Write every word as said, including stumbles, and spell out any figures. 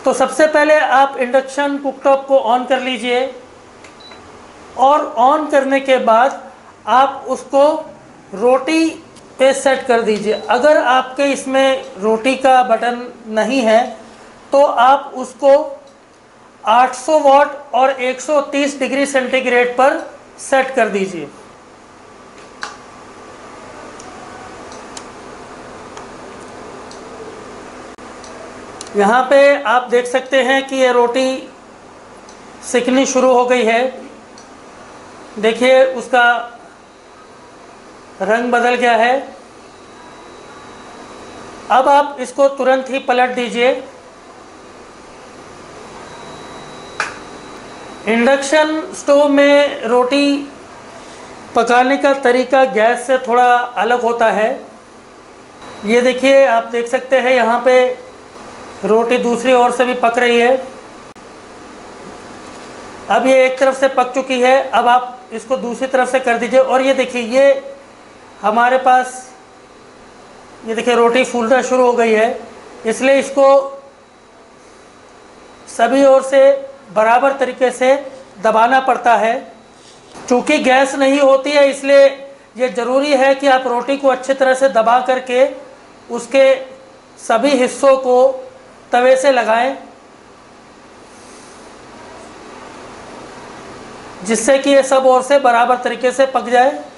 तो सबसे पहले आप इंडक्शन कुकटॉप को ऑन कर लीजिए और ऑन करने के बाद आप उसको रोटी पे सेट कर दीजिए। अगर आपके इसमें रोटी का बटन नहीं है तो आप उसको आठ सौ वाट और एक सौ तीस डिग्री सेंटीग्रेड पर सेट कर दीजिए। यहाँ पे आप देख सकते हैं कि ये रोटी सिकनी शुरू हो गई है। देखिए उसका रंग बदल गया है। अब आप इसको तुरंत ही पलट दीजिए। इंडक्शन स्टोव में रोटी पकाने का तरीका गैस से थोड़ा अलग होता है। ये देखिए, आप देख सकते हैं यहाँ पे रोटी दूसरी ओर से भी पक रही है। अब ये एक तरफ से पक चुकी है, अब आप इसको दूसरी तरफ से कर दीजिए। और ये देखिए, ये हमारे पास ये देखिए रोटी फूलना शुरू हो गई है, इसलिए इसको सभी ओर से बराबर तरीके से दबाना पड़ता है। चूँकि गैस नहीं होती है इसलिए ये ज़रूरी है कि आप रोटी को अच्छी तरह से दबा करके उसके सभी हिस्सों को तवे से लगाएं, जिससे कि ये सब ओर से बराबर तरीके से पक जाए।